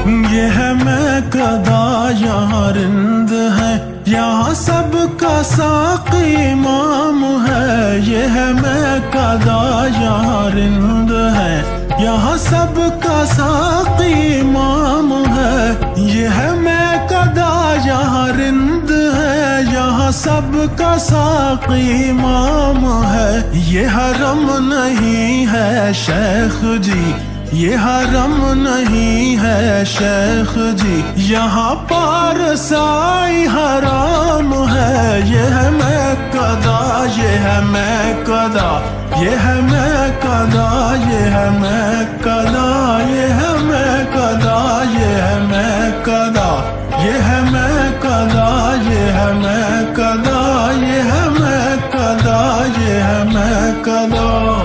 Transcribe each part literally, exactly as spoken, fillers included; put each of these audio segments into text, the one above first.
ये है मैं कदा यहाँ रिंद है, यहाँ सबका साक़ी इमाम है। ये है मैं कदा यहाँ रिंद है, यहाँ सबका साक़ी इमाम है। ये है मैं कदा यहाँ रिंद है, यहाँ सबका साक़ी इमाम है। ये हरम नहीं है शेख जी, ये हरम नहीं है शेख जी, यहाँ पारसाई हराम है। ये है मैं कदा, ये है मैं कदा, ये है मैं कदा, ये है मैं कदा, ये है मैं कदा, ये है मैं कदा, ये है मैं कदा, ये है मैं कदा, ये है मैं कदा, ये है मैं कदा।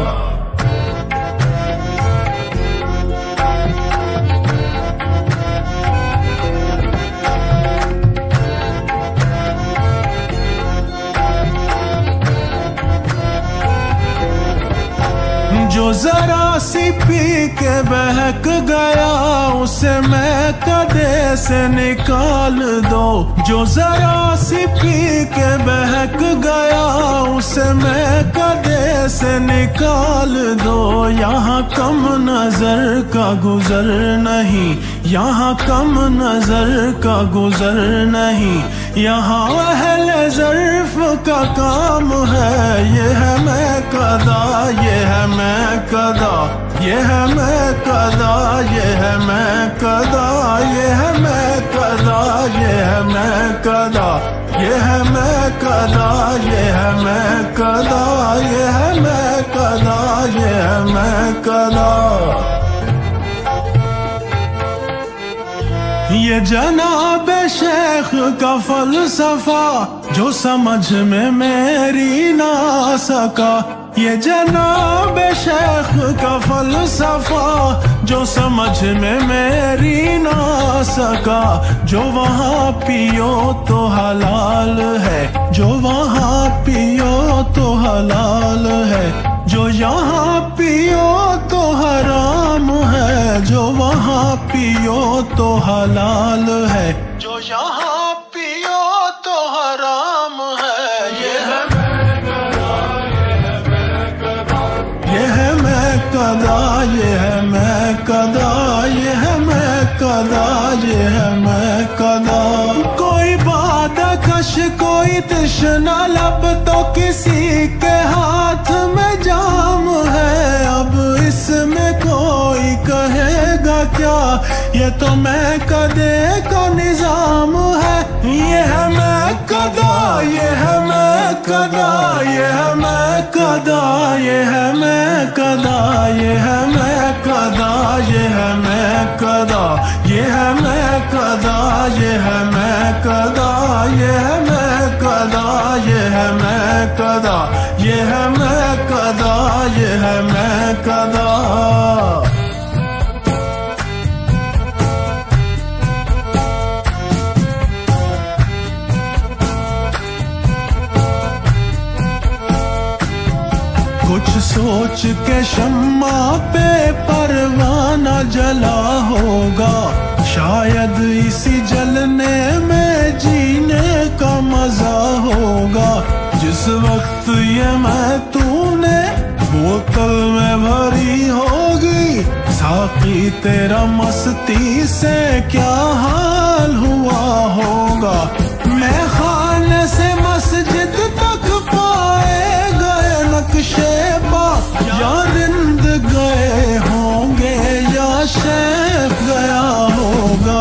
जो जरा सी पी के बहक गया, उसे मैं कदे से निकाल दो। जो जरा सी पी के बहक गया, उसे मैं कदे से निकाल दो। यहाँ कम नजर का गुजर नहीं, यहाँ कम नजर का गुजर नहीं, यहाँ अहले ज़र्फ़ का काम है। ये है मैं कदा, ये है मैं कदा, ये है मैं कदा, ये है मैं कदा, ये है मैं कदा, ये है मैं कदा, ये है मैं कदा, ये है मैं कदा, ये है मैं कदा, ये है मैं कदा। ये जनाब शेख का फलसफा जो समझ में मेरी ना सका, ये जनाब शेख का फलसफा जो समझ में मेरी ना सका। जो वहाँ पियो तो हलाल है, जो वहाँ पियो तो हलाल है, जो यहाँ पियो तो हराम है। जो वहाँ पियो तो हलाल है, जो यहाँ पियो तो हराम है। ये है मैं कदा, ये है मैं कदा, ये है मैं कदा, ये है मैं कदा, ये है मैं कदा। कोई बादकश कोई तृष्णा लब तो किसी के हाथ में जाम है। अब इसमें कोई कहेगा क्या, ये तो मैं कदे का निजाम है। ये है मैं कदा, ये है मैं कदा, ये है मैं कदा, ये है मैं कदा, ये है मैं कदा, ये है मैं कदा, ये है मैं कदा, ये है मैं कदा, ये है मैं कदा, ये है मैं कदा, ये है मैं कदा, ये है मैं कदा। कुछ सोच के शम्मा पे परवाना जला होगा, शायद इसी जलने में जीने का मजा होगा। जिस वक्त ये मैं तूने बोतल में भरी होगी, साकी तेरा मस्ती से क्या हाल हुआ होगा। मैं खाने से मस्जिद तक पाए गए नक्शे पा, या रिंद गए होंगे या शेख गया होगा।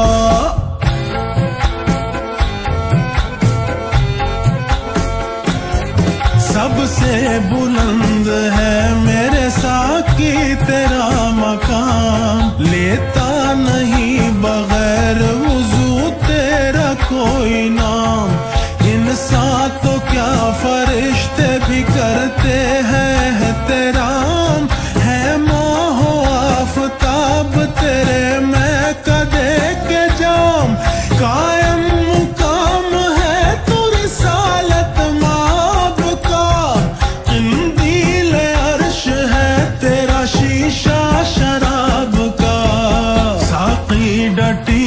सबसे बुलंद है मेरे साकी तेरा मकाम, लेता नहीं बगैर वुजू तेरा कोई नाम। इंसान तो क्या फरिश्ते भी करते हैं तेरा है मोह आफताब तेरे मैं कदे के जाम। कायम मुकाम है तू रिसालत माब का, इंदील अर्श है तेरा शीशा शराब का। साकी डटी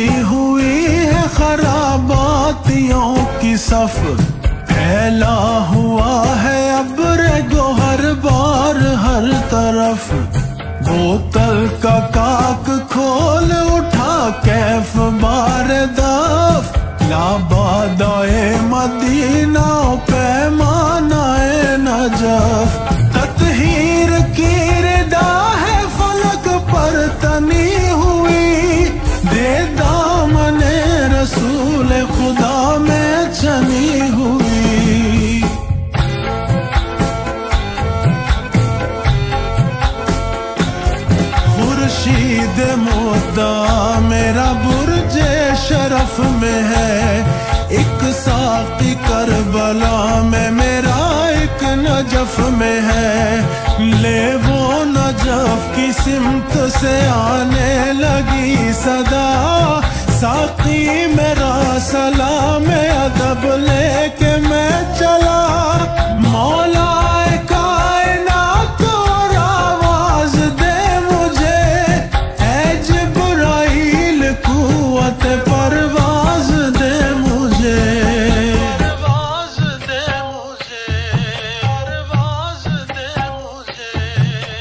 सफ फैला हुआ है अब्र गोहर बार हर तरफ। बोतल का काक खोल उठा कैफ बार दफ। लाबादाए मदीना पैमानाए नजफ। ततहीर की रिदा है फलक पर तनी हुई। दे दामने रसूल खुदा में चनी हुई। खुर्शीद मुद्दा मेरा बुर्जे शरफ में है। एक साकी करबला में मेरा एक नजफ में है। ले वो नजफ की सिमत से आने लगी सदा। साकी मेरा सलाम अदब लेके मैं चला। मौला कायनात और आवाज दे मुझे। ऐ जिब्राइल कुव्वत परवाज दे मुझे। परवाज दे मुझे, परवाज दे मुझे।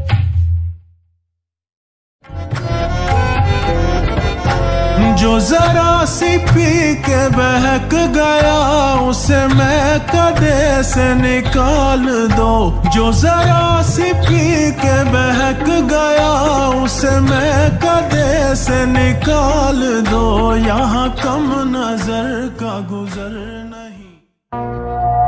जो जरा सी पी के बहक गया उसे मैं कदे से निकाल दो। जो जरा सी पी के बहक गया उसे मैं कदे से निकाल दो। यहाँ कम नजर का गुजर नहीं।